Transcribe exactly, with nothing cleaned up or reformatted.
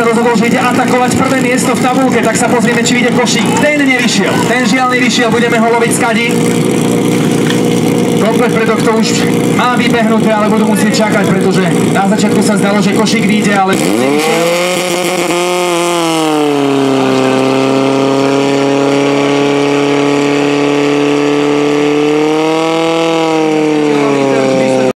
rozhodol, že ide atakovať prvé miesto v tabulke, tak sa pozrieme, či vyjde Košík. Ten nevyšiel, ten žiaľ nevyšiel, budeme ho loviť skadi. Komplet predok to už má vybehnuté, ale budú musieť čakať, pretože na začiatku sa zdalo, že Košík vyjde, ale nevyšiel.